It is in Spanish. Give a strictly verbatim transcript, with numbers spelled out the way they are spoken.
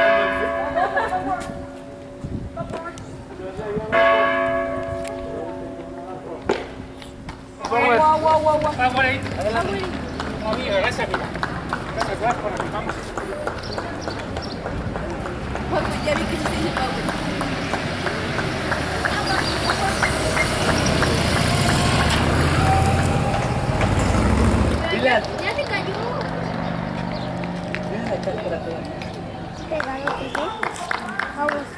Guau, guau, guau, guau. Va por ahí. Adelante. No, amiga, gracias, mira. Gracias, gracias por aquí. Vamos. Ya vi que se tiene power. Dylan. Ya se cayó. Dylan, acá, espérate. Pegado, ¿sí? Aguas.